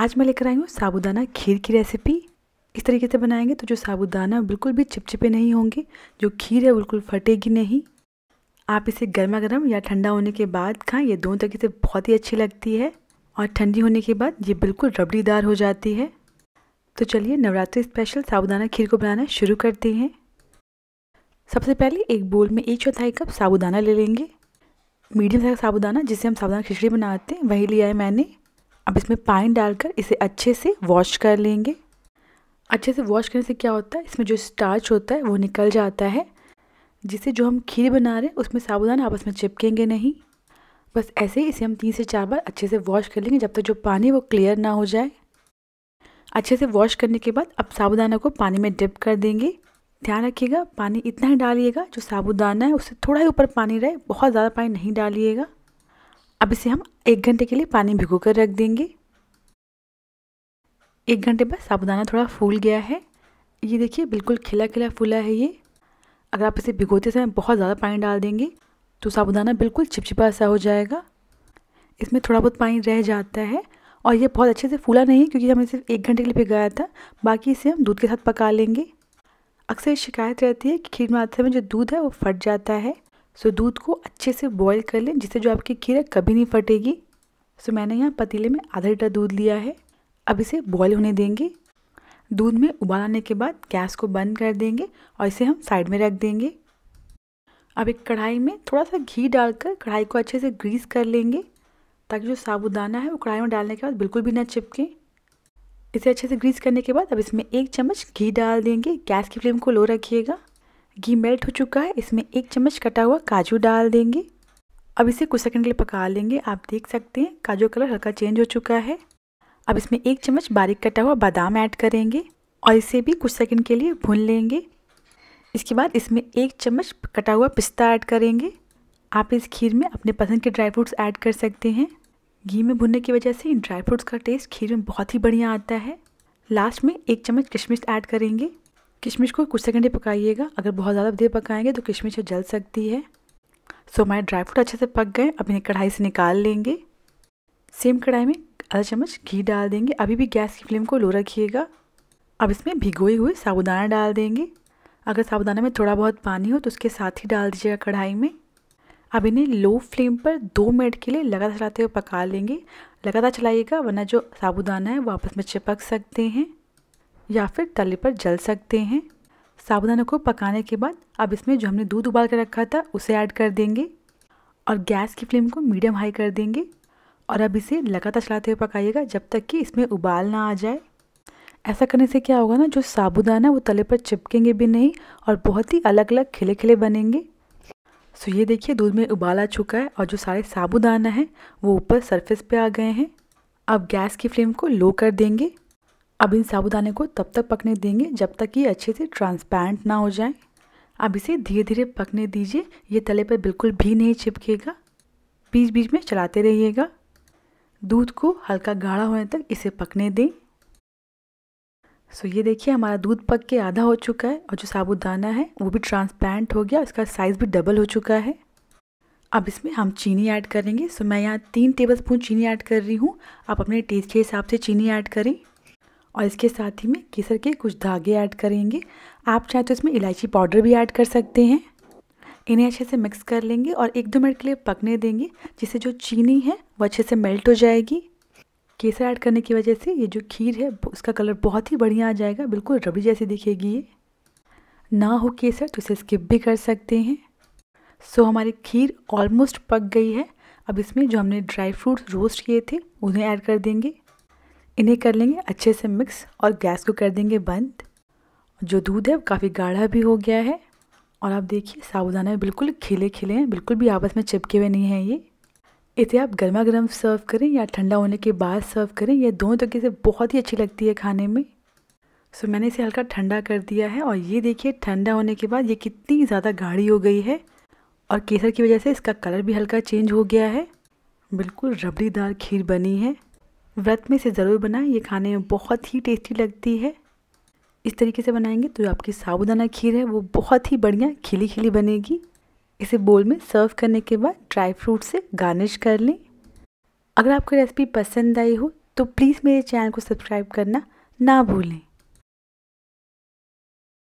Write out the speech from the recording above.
आज मैं लेकर आई हूँ साबूदाना खीर की रेसिपी। इस तरीके से बनाएंगे तो जो साबूदाना बिल्कुल भी चिपचिपे नहीं होंगे, जो खीर है बिल्कुल फटेगी नहीं। आप इसे गर्मा गर्म या ठंडा होने के बाद खाएं, ये दोनों तरीके से बहुत ही अच्छी लगती है। और ठंडी होने के बाद ये बिल्कुल रबड़ीदार हो जाती है। तो चलिए नवरात्रि स्पेशल साबूदाना खीर को बनाना शुरू करते हैं। सबसे पहले एक बोल में 1/4 कप साबूदाना ले लेंगे। मीडियम साइज साबूदाना जिसे हम साबूदाना खिचड़ी बनाते हैं वही लिया है मैंने। अब इसमें पानी डालकर इसे अच्छे से वॉश कर लेंगे। अच्छे से वॉश करने से क्या होता है, इसमें जो स्टार्च होता है वो निकल जाता है, जिससे जो हम खीर बना रहे हैं उसमें साबूदाना आपस में चिपकेंगे नहीं। बस ऐसे ही इसे हम 3 से 4 बार अच्छे से वॉश कर लेंगे जब तक जो पानी है वो क्लियर ना हो जाए। अच्छे से वॉश करने के बाद अब साबूदाना को पानी में डिप कर देंगे। ध्यान रखिएगा पानी इतना ही डालिएगा जो साबूदाना है उससे थोड़ा ही ऊपर पानी रहे, बहुत ज़्यादा पानी नहीं डालिएगा। अब इसे हम 1 घंटे के लिए पानी भिगो कर रख देंगे। 1 घंटे बाद साबूदाना थोड़ा फूल गया है। ये देखिए बिल्कुल खिला खिला फूला है ये। अगर आप इसे भिगोते समय बहुत ज़्यादा पानी डाल देंगे तो साबूदाना बिल्कुल चिपचिपा सा हो जाएगा। इसमें थोड़ा बहुत पानी रह जाता है और ये बहुत अच्छे से फूला नहीं है क्योंकि हमने सिर्फ 1 घंटे के लिए भिगाया था। बाकी इसे हम दूध के साथ पका लेंगे। अक्सर शिकायत रहती है कि खीर बनाते समय जो दूध है वो फट जाता है। सो दूध को अच्छे से बॉईल कर लें जिससे जो आपकी खीर है कभी नहीं फटेगी। सो मैंने यहाँ पतीले में आधा लीटर दूध लिया है। अब इसे बॉईल होने देंगे। दूध में उबाल आने के बाद गैस को बंद कर देंगे और इसे हम साइड में रख देंगे। अब एक कढ़ाई में थोड़ा सा घी डालकर कढ़ाई को अच्छे से ग्रीस कर लेंगे ताकि जो साबूदाना है वो कढ़ाई में डालने के बाद बिल्कुल भी ना चिपके। इसे अच्छे से ग्रीस करने के बाद अब इसमें 1 चम्मच घी डाल देंगे। गैस की फ्लेम को लो रखिएगा। घी मेल्ट हो चुका है, इसमें 1 चम्मच कटा हुआ काजू डाल देंगे। अब इसे कुछ सेकंड के लिए पका लेंगे। आप देख सकते हैं काजू का कलर हल्का चेंज हो चुका है। अब इसमें 1 चम्मच बारीक कटा हुआ बादाम ऐड करेंगे और इसे भी कुछ सेकंड के लिए भून लेंगे। इसके बाद इसमें 1 चम्मच कटा हुआ पिस्ता ऐड करेंगे। आप इस खीर में अपने पसंद के ड्राई फ्रूट्स ऐड कर सकते हैं। घी में भुनने की वजह से इन ड्राई फ्रूट्स का टेस्ट खीर में बहुत ही बढ़िया आता है। लास्ट में 1 चम्मच किशमिश ऐड करेंगे। किशमिश को कुछ सेकंड पकाइएगा, अगर बहुत ज़्यादा देर पकाएंगे तो किशमिश जल सकती है। सो हमारे ड्राई फ्रूट अच्छे से पक गए। अब इन्हें कढ़ाई से निकाल लेंगे। सेम कढ़ाई में आधा चम्मच घी डाल देंगे। अभी भी गैस की फ्लेम को लो रखिएगा। अब इसमें भिगोए हुए साबूदाना डाल देंगे। अगर साबूदाना में थोड़ा बहुत पानी हो तो उसके साथ ही डाल दीजिएगा कढ़ाई में। अब इन्हें लो फ्लेम पर 2 मिनट के लिए लगातार चलाते हुए पका लेंगे। लगातार चलाइएगा वरना जो साबूदाना है वो आपस में चिपक सकते हैं या फिर तले पर जल सकते हैं। साबूदाना को पकाने के बाद अब इसमें जो हमने दूध उबाल कर रखा था उसे ऐड कर देंगे और गैस की फ्लेम को मीडियम हाई कर देंगे। और अब इसे लगातार चलाते हुए पकाइएगा जब तक कि इसमें उबाल ना आ जाए। ऐसा करने से क्या होगा ना, जो साबूदाना वो तले पर चिपकेंगे भी नहीं और बहुत ही अलग अलग खिले खिले बनेंगे। सो ये देखिए दूध में उबाल आ चुका है और जो सारे साबूदाना है वो ऊपर सरफेस पे आ गए हैं। अब गैस की फ्लेम को लो कर देंगे। अब इन साबूदाने को तब तक पकने देंगे जब तक ये अच्छे से ट्रांसपेरेंट ना हो जाए। अब इसे धीरे धीरे पकने दीजिए। ये तले पर बिल्कुल भी नहीं चिपकेगा। बीच बीच में चलाते रहिएगा। दूध को हल्का गाढ़ा होने तक इसे पकने दें। सो ये देखिए हमारा दूध पक के आधा हो चुका है और जो साबूदाना है वो भी ट्रांसपेरेंट हो गया। इसका साइज़ भी डबल हो चुका है। अब इसमें हम चीनी ऐड करेंगे। सो मैं यहाँ 3 टेबलस्पून चीनी ऐड कर रही हूँ। आप अपने टेस्ट के हिसाब से चीनी ऐड करें और इसके साथ ही में केसर के कुछ धागे ऐड करेंगे। आप चाहें तो इसमें इलायची पाउडर भी ऐड कर सकते हैं। इन्हें अच्छे से मिक्स कर लेंगे और 1-2 मिनट के लिए पकने देंगे जिससे जो चीनी है वो अच्छे से मेल्ट हो जाएगी। केसर ऐड करने की वजह से ये जो खीर है उसका कलर बहुत ही बढ़िया आ जाएगा, बिल्कुल रबड़ी जैसी दिखेगी। ये ना हो केसर तो इसे स्किप भी कर सकते हैं। सो हमारी खीर ऑलमोस्ट पक गई है। अब इसमें जो हमने ड्राई फ्रूट्स रोस्ट किए थे उन्हें ऐड कर देंगे। इन्हें कर लेंगे अच्छे से मिक्स और गैस को कर देंगे बंद। जो दूध है वो काफ़ी गाढ़ा भी हो गया है और आप देखिए साबूदाना बिल्कुल खिले खिले हैं, बिल्कुल भी आपस में चिपके हुए नहीं हैं। ये इसे आप गर्मा गर्म सर्व करें या ठंडा होने के बाद सर्व करें, ये दोनों तरीके से बहुत ही अच्छी लगती है खाने में। सो मैंने इसे हल्का ठंडा कर दिया है और ये देखिए ठंडा होने के बाद ये कितनी ज़्यादा गाढ़ी हो गई है और केसर की वजह से इसका कलर भी हल्का चेंज हो गया है। बिल्कुल रबड़ीदार खीर बनी है। व्रत में इसे ज़रूर बनाएं, ये खाने में बहुत ही टेस्टी लगती है। इस तरीके से बनाएंगे तो जो आपकी साबूदाना खीर है वो बहुत ही बढ़िया खिली खिली बनेगी। इसे बोल में सर्व करने के बाद ड्राई फ्रूट से गार्निश कर लें। अगर आपको रेसिपी पसंद आई हो तो प्लीज़ मेरे चैनल को सब्सक्राइब करना ना भूलें।